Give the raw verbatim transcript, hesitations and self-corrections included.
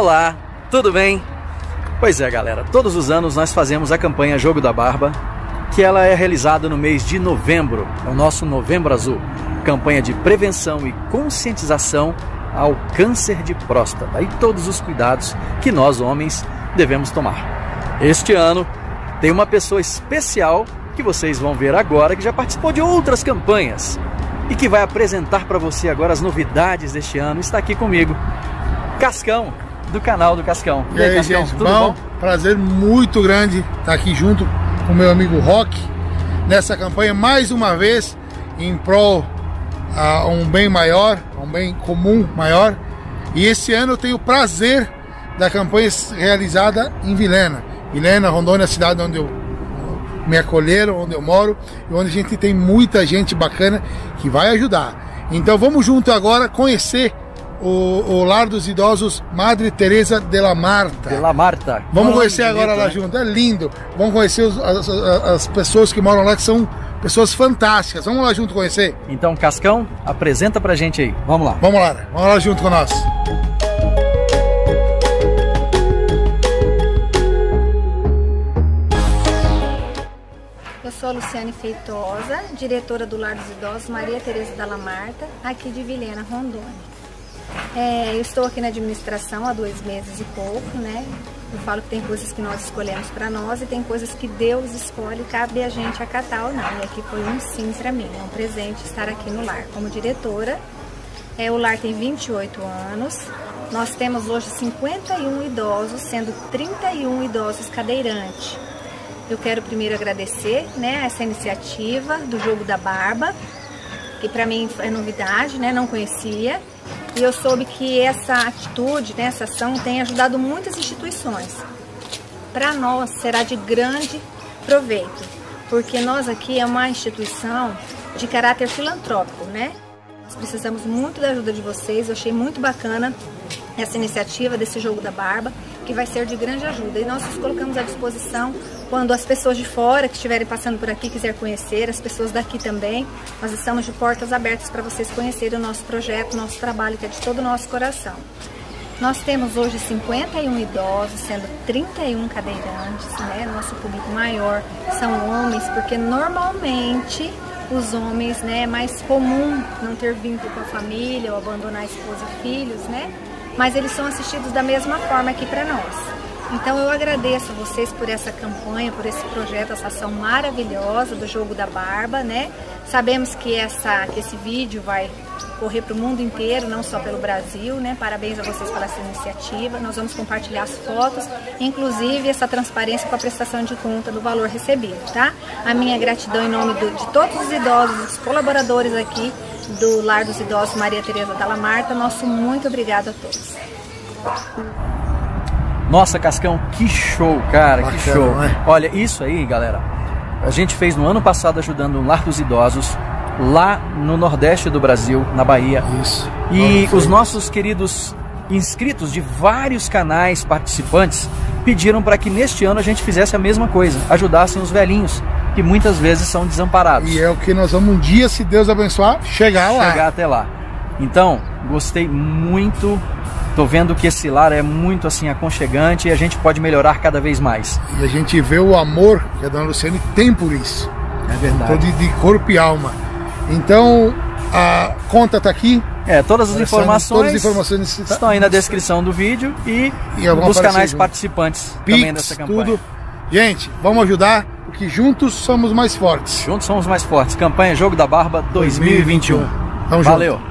Olá, tudo bem? Pois é, galera, todos os anos nós fazemos a campanha Jogo da Barba, que ela é realizada no mês de novembro, é o nosso Novembro Azul, campanha de prevenção e conscientização ao câncer de próstata e todos os cuidados que nós homens devemos tomar. Este ano tem uma pessoa especial que vocês vão ver agora, que já participou de outras campanhas e que vai apresentar para você agora as novidades deste ano. Está aqui comigo, Cascão, do canal do Cascão. E aí, Cascão, gente, tudo bom? bom? Prazer muito grande estar aqui junto com meu amigo Rock nessa campanha mais uma vez em prol a um bem maior, a um bem comum maior. E esse ano eu tenho o prazer da campanha realizada em Vilhena. Vilhena, Rondônia, a cidade onde eu me acolheram, onde eu moro e onde a gente tem muita gente bacana que vai ajudar. Então vamos junto agora conhecer o, o Lar dos Idosos Madre Teresa de la Marta. De la Marta. Vamos Muito conhecer bonito, agora lá né? junto, é lindo. Vamos conhecer os, as, as pessoas que moram lá, que são pessoas fantásticas. Vamos lá junto conhecer? Então, Cascão, apresenta pra gente aí. Vamos lá. Vamos lá, vamos lá junto com nós. Eu sou a Luciane Feitosa, diretora do Lar dos Idosos Maria Teresa de la Marta, aqui de Vilhena, Rondônia. É, eu estou aqui na administração há dois meses e pouco, né? Eu falo que tem coisas que nós escolhemos para nós e tem coisas que Deus escolhe e cabe a gente acatar ou não. E aqui foi um sim para mim, é um presente estar aqui no lar como diretora. É, o lar tem vinte e oito anos, nós temos hoje cinquenta e um idosos, sendo trinta e um idosos cadeirantes. Eu quero primeiro agradecer, né, essa iniciativa do Jogo da Barba, que para mim é novidade, né, não conhecia. E eu soube que essa atitude, né, essa ação tem ajudado muitas instituições. Para nós será de grande proveito, porque nós aqui é uma instituição de caráter filantrópico, né? Nós precisamos muito da ajuda de vocês, eu achei muito bacana essa iniciativa desse Jogo da Barba, que vai ser de grande ajuda. E nós nos colocamos à disposição quando as pessoas de fora que estiverem passando por aqui quiser conhecer, as pessoas daqui também, nós estamos de portas abertas para vocês conhecerem o nosso projeto, o nosso trabalho, que é de todo o nosso coração. Nós temos hoje cinquenta e um idosos, sendo trinta e um cadeirantes, né? Nosso público maior são homens, porque normalmente os homens, né, é mais comum não ter vínculo com a família ou abandonar a esposa e filhos, né? Mas eles são assistidos da mesma forma aqui para nós. Então eu agradeço a vocês por essa campanha, por esse projeto, essa ação maravilhosa do Jogo da Barba, né? Sabemos que, essa, que esse vídeo vai correr para o mundo inteiro, não só pelo Brasil, né? Parabéns a vocês pela essa iniciativa. Nós vamos compartilhar as fotos, inclusive essa transparência com a prestação de conta do valor recebido, tá? A minha gratidão em nome do, de todos os idosos, os colaboradores aqui do Lar dos Idosos Maria Teresa de la Marta. Nosso muito obrigado a todos. Nossa, Cascão, que show, cara, Bacana, que show. né? Olha, isso aí, galera, a gente fez no ano passado ajudando o Lar dos Idosos, lá no Nordeste do Brasil, na Bahia. Isso. E Olha, os nossos queridos inscritos de vários canais participantes pediram para que neste ano a gente fizesse a mesma coisa, ajudassem os velhinhos, que muitas vezes são desamparados. E é o que nós vamos um dia, se Deus abençoar, chegar lá. Chegar até lá. Então, gostei muito. Tô vendo que esse lar é muito assim aconchegante e a gente pode melhorar cada vez mais. E a gente vê o amor que a dona Luciane tem por isso. É verdade. Tô de, de corpo e alma. Então, a conta tá aqui. É, todas as informações, todas as informações necessita... estão aí na descrição do vídeo e, E vão dos aparecer canais junto. participantes Pix, também dessa campanha. tudo. Gente, vamos ajudar, porque juntos somos mais fortes. Juntos somos mais fortes. Campanha Jogo da Barba dois mil e vinte e um. Tamo junto. Valeu!